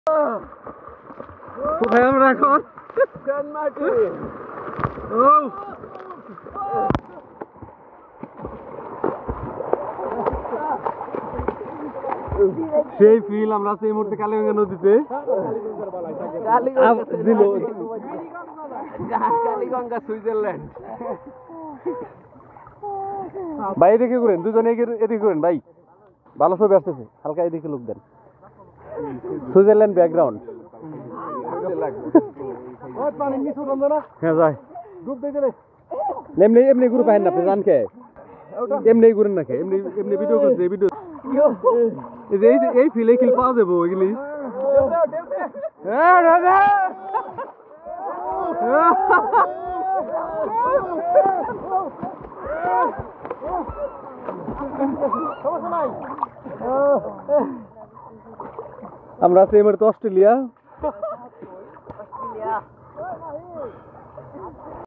কোথায় আমরা এখন? ও সেই ফিল আমরা সেই মুহূর্তে কালীগঙ্গা নদীতে কালীগঙ্গা সুইজারল্যান্ড। ভাই এদিকে ঘুরেন, দুজনে এদিকে ঘুরেন ভাই, ভালো ছবি আসতেছে, হালকা এদিকে লোক দেন। Switzerland background. হ্যাঁ যাই এমনি এমনি গ্রুপ আহেন না আপনি জান কে এমনি ঘুরেন না কে এমনি এমনি ভিডিও করছে ভিডিও এই ফিলে কিল পাওয়া যাবো এগুলি। আমরা আছি এবার তো অস্ট্রেলিয়া।